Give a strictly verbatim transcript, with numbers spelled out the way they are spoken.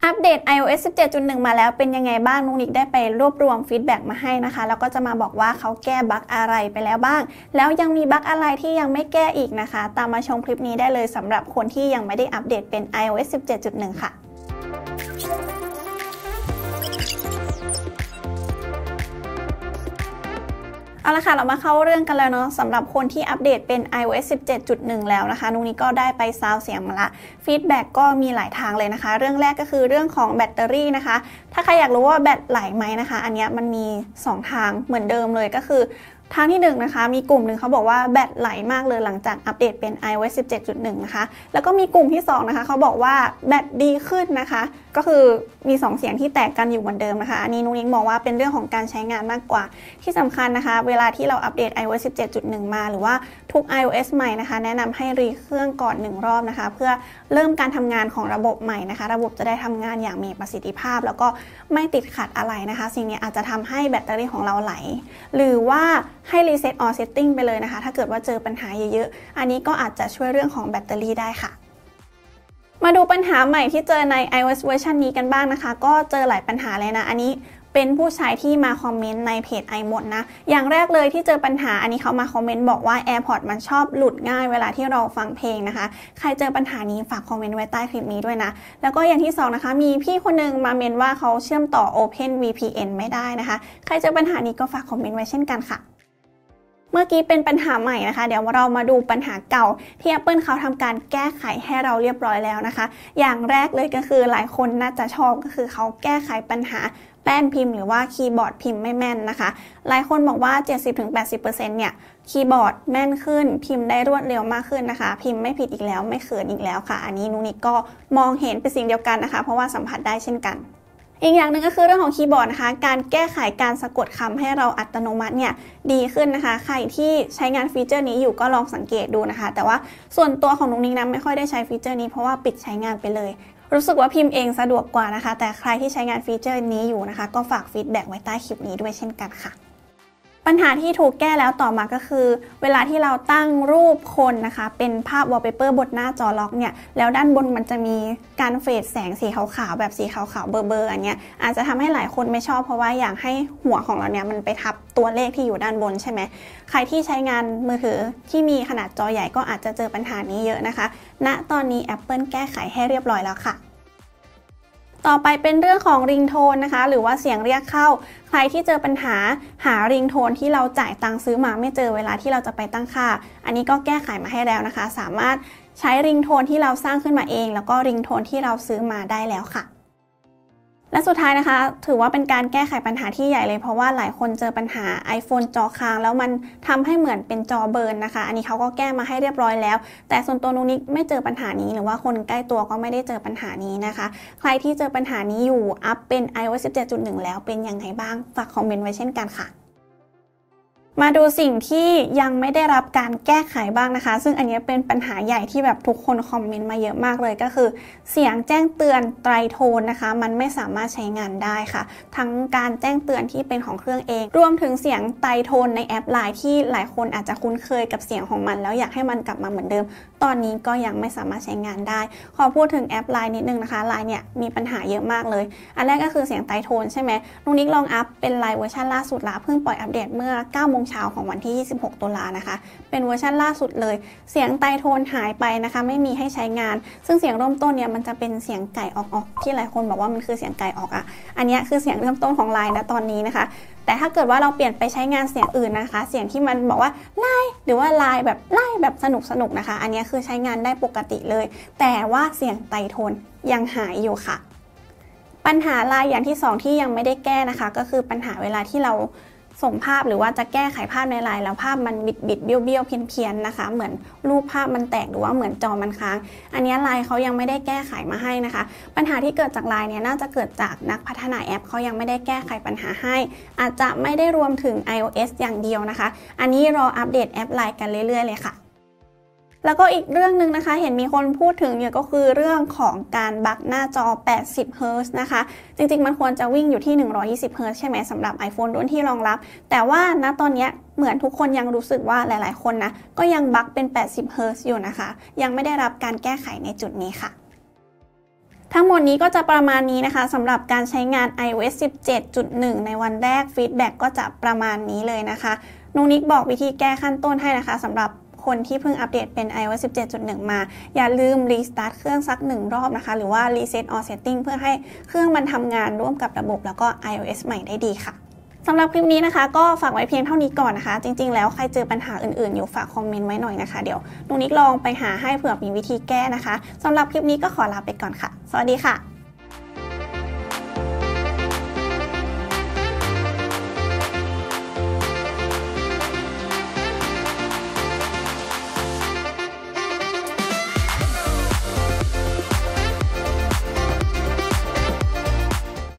อัปเดต ไอ โอ เอส สิบเจ็ดจุดหนึ่ง มาแล้วเป็นยังไงบ้างนุ๊กนิกได้ไปรวบรวมฟีดแบ็กมาให้นะคะแล้วก็จะมาบอกว่าเขาแก้บั๊กอะไรไปแล้วบ้างแล้วยังมีบั๊กอะไรที่ยังไม่แก้อีกนะคะตามมาชมคลิปนี้ได้เลยสำหรับคนที่ยังไม่ได้อัปเดตเป็น ไอ โอ เอส สิบเจ็ดจุดหนึ่ง ค่ะเอาละค่ะเรามาเข้าเรื่องกันแล้วเนาะสำหรับคนที่อัปเดตเป็น ไอ โอ เอส สิบเจ็ดจุดหนึ่ง แล้วนะคะนุ๊กนิกก็ได้ไปซาวเสียงมาละฟีดแบ็กก็มีหลายทางเลยนะคะเรื่องแรกก็คือเรื่องของแบตเตอรี่นะคะถ้าใครอยากรู้ว่าแบตไหลไหมนะคะอันนี้มันมีสองทางเหมือนเดิมเลยก็คือทางที่หนึ่งนะคะมีกลุ่มหนึ่งเขาบอกว่าแบตไหลมากเลยหลังจากอัปเดตเป็น ไอ โอ เอส สิบเจ็ดจุดหนึ่ง นะคะแล้วก็มีกลุ่มที่สองนะคะเขาบอกว่าแบตดีขึ้นนะคะก็คือมีสองเสียงที่แตกกันอยู่เหมือนเดิมนะคะอันนี้นุ๊กนิกมองว่าเป็นเรื่องของการใช้งานมากกว่าที่สำคัญนะคะเวลาที่เราอัปเดต ไอ โอ เอส สิบเจ็ดจุดหนึ่ง มาหรือว่าทุก ไอ โอ เอส ใหม่นะคะแนะนำให้รีเครื่องก่อนหนึ่งรอบนะคะเพื่อเริ่มการทำงานของระบบใหม่นะคะระบบจะได้ทำงานอย่างมีประสิทธิภาพแล้วก็ไม่ติดขัดอะไรนะคะสิ่งนี้อาจจะทำให้แบตเตอรี่ของเราไหลหรือว่าให้ reset all setting ไปเลยนะคะถ้าเกิดว่าเจอปัญหาเยอะๆอันนี้ก็อาจจะช่วยเรื่องของแบตเตอรี่ได้ค่ะมาดูปัญหาใหม่ที่เจอใน ไอ โอ เอส เวอร์ชันนี้กันบ้างนะคะก็เจอหลายปัญหาเลยนะอันนี้เป็นผู้ใช้ที่มาคอมเมนต์ในเพจ iMod นะอย่างแรกเลยที่เจอปัญหาอันนี้เขามาคอมเมนต์บอกว่า AirPods มันชอบหลุดง่ายเวลาที่เราฟังเพลงนะคะใครเจอปัญหานี้ฝากคอมเมนต์ไว้ใต้คลิปนี้ด้วยนะแล้วก็อย่างที่สองนะคะมีพี่คนนึงมาเมนว่าเขาเชื่อมต่อ Open วี พี เอ็น ไม่ได้นะคะใครเจอปัญหานี้ก็ฝากคอมเมนต์ไว้เช่นกันค่ะเมื่อกี้เป็นปัญหาใหม่นะคะเดี๋ยวเรามาดูปัญหาเก่าที่ Apple เขาทำการแก้ไขให้เราเรียบร้อยแล้วนะคะอย่างแรกเลยก็คือหลายคนน่าจะชอบก็คือเขาแก้ไขปัญหาแป้นพิมพ์หรือว่าคีย์บอร์ดพิมพ์ไม่แม่นนะคะหลายคนบอกว่า เจ็ดสิบถึงแปดสิบเปอร์เซ็นต์ เนี่ยคีย์บอร์ดแม่นขึ้นพิมพ์ได้รวดเร็วมากขึ้นนะคะพิมพ์ไม่ผิดอีกแล้วไม่เขินอีกแล้วค่ะอันนี้นุ๊กนิกก็มองเห็นเป็นสิ่งเดียวกันนะคะเพราะว่าสัมผัสได้เช่นกันอีกอย่างหนึ่งก็คือเรื่องของคีย์บอร์ดนะคะการแก้ไขการสะกดคำให้เราอัตโนมัติเนี่ยดีขึ้นนะคะใครที่ใช้งานฟีเจอร์นี้อยู่ก็ลองสังเกตดูนะคะแต่ว่าส่วนตัวของนุ๊กนิกนะไม่ค่อยได้ใช้ฟีเจอร์นี้เพราะว่าปิดใช้งานไปเลยรู้สึกว่าพิมพ์เองสะดวกกว่านะคะแต่ใครที่ใช้งานฟีเจอร์นี้อยู่นะคะก็ฝากฟีดแบ็กไว้ใต้คลิปนี้ด้วยเช่นกันค่ะปัญหาที่ถูกแก้แล้วต่อมาก็คือเวลาที่เราตั้งรูปคนนะคะเป็นภาพวอลเปเปอร์บนหน้าจอล็อกเนี่ยแล้วด้านบนมันจะมีการเฟดแสงสีขาวๆแบบสีขาวๆเบอร์ๆอันเนี้ยอาจจะทำให้หลายคนไม่ชอบเพราะว่าอยากให้หัวของเราเนี่ยมันไปทับตัวเลขที่อยู่ด้านบนใช่ไหมใครที่ใช้งานมือถือที่มีขนาดจอใหญ่ก็อาจจะเจอปัญหานี้เยอะนะคะณตอนนี้ Apple แก้ไขให้เรียบร้อยแล้วค่ะต่อไปเป็นเรื่องของริงโทนนะคะหรือว่าเสียงเรียกเข้าใครที่เจอปัญหาหาริงโทนที่เราจ่ายตังค์ซื้อมาไม่เจอเวลาที่เราจะไปตั้งค่าอันนี้ก็แก้ไขมาให้แล้วนะคะสามารถใช้ริงโทนที่เราสร้างขึ้นมาเองแล้วก็ริงโทนที่เราซื้อมาได้แล้วค่ะและสุดท้ายนะคะถือว่าเป็นการแก้ไขปัญหาที่ใหญ่เลยเพราะว่าหลายคนเจอปัญหา iPhone จอค้างแล้วมันทำให้เหมือนเป็นจอเบิร์นนะคะอันนี้เขาก็แก้มาให้เรียบร้อยแล้วแต่ส่วนตัวนุ๊กนิกไม่เจอปัญหานี้หรือว่าคนใกล้ตัวก็ไม่ได้เจอปัญหานี้นะคะใครที่เจอปัญหานี้อยู่อัพเป็น ไอ โอ เอส สิบเจ็ดจุดหนึ่ง แล้วเป็นยังไงบ้างฝากคอมเมนต์ไว้เช่นกันค่ะมาดูสิ่งที่ยังไม่ได้รับการแก้ไขบ้างนะคะซึ่งอันนี้เป็นปัญหาใหญ่ที่แบบทุกคนคอมเมนต์มาเยอะมากเลยก็คือเสียงแจ้งเตือนไตรโทนนะคะมันไม่สามารถใช้งานได้ค่ะทั้งการแจ้งเตือนที่เป็นของเครื่องเองรวมถึงเสียงไตรโทนในแอป ไลน์ ที่หลายคนอาจจะคุ้นเคยกับเสียงของมันแล้วอยากให้มันกลับมาเหมือนเดิมตอนนี้ก็ยังไม่สามารถใช้งานได้ขอพูดถึงแอป ไลน์ นิดนึงนะคะ ไลน์ เนี่ยมีปัญหาเยอะมากเลยอันแรกก็คือเสียงไตรโทนใช่ไหมนุ๊กนิกลองอัพเป็น ไลน์ เวอร์ชันล่าสุดละเพิ่งปล่อยอัปเดตเมื่อเก้าโมงเช้าของวันที่ยี่สิบหกตุลานะคะเป็นเวอร์ชันล่าสุดเลยเสียงไตรโทนหายไปนะคะไม่มีให้ใช้งานซึ่งเสียงเริ่มต้นเนี่ยมันจะเป็นเสียงไก่ออกๆที่หลายคนบอกว่ามันคือเสียงไก่ออกอ่ะอันนี้คือเสียงเริ่มต้นของ ไลน์ นะตอนนี้นะคะแต่ถ้าเกิดว่าเราเปลี่ยนไปใช้งานเสียงอื่นนะคะเสียงที่มันบอกว่าไล่หรือว่าไลน์แบบไล่แบบสนุกสนุกนะคะอันนี้คือใช้งานได้ปกติเลยแต่ว่าเสียงไตรโทนยังหายอยู่ค่ะปัญหาไลน์อย่างที่สองที่ยังไม่ได้แก้นะคะก็คือปัญหาเวลาที่เราส่งภาพหรือว่าจะแก้ไขภาพในไลน์แล้วภาพมันบิดบิดเบี้ยวเบี้ยวเพี้ยนเพียนนะคะเหมือนรูปภาพมันแตกหรือว่าเหมือนจอมันค้างอันนี้ไลน์เขายังไม่ได้แก้ไขมาให้นะคะปัญหาที่เกิดจากไลน์เนี่ยน่าจะเกิดจากนักพัฒนาแอปเขายังไม่ได้แก้ไขปัญหาให้อาจจะไม่ได้รวมถึง ไอ โอ เอส อย่างเดียวนะคะอันนี้รออัปเดตแอปไลน์กันเรื่อยๆเลยค่ะแล้วก็อีกเรื่องหนึ่งนะคะเห็นมีคนพูดถึงเนี่ยก็คือเรื่องของการบั๊กหน้าจอแปดสิบเฮิร์ตซ์นะคะจริงๆมันควรจะวิ่งอยู่ที่หนึ่งร้อยยี่สิบเฮิร์ตซ์ใช่ไหมสำหรับ iPhone รุ่นที่รองรับแต่ว่าณตอนนี้เหมือนทุกคนยังรู้สึกว่าหลายๆคนนะก็ยังบั๊กเป็นแปดสิบเฮิร์ตซ์อยู่นะคะยังไม่ได้รับการแก้ไขในจุดนี้ค่ะทั้งหมดนี้ก็จะประมาณนี้นะคะสำหรับการใช้งาน ไอ โอ เอส สิบเจ็ดจุดหนึ่ง ในวันแรกฟีดแบ็กก็จะประมาณนี้เลยนะคะนุกนิกบอกวิธีแก้ขั้นต้นให้นะคะสำหรับคนที่เพิ่งอัปเดตเป็น ไอ โอ เอส สิบเจ็ดจุดหนึ่ง มาอย่าลืมรีสตาร์ทเครื่องสักหนึ่งรอบนะคะหรือว่า Reset All Setting เพื่อให้เครื่องมันทำงานร่วมกับระบบแล้วก็ ไอ โอ เอส ใหม่ได้ดีค่ะสำหรับคลิปนี้นะคะก็ฝากไว้เพียงเท่านี้ก่อนนะคะจริงๆแล้วใครเจอปัญหาอื่นๆอยู่ฝากคอมเมนต์ไว้หน่อยนะคะเดี๋ยวนุกนิกลองไปหาให้เผื่อมีวิธีแก้นะคะสำหรับคลิปนี้ก็ขอลาไปก่อนค่ะสวัสดีค่ะ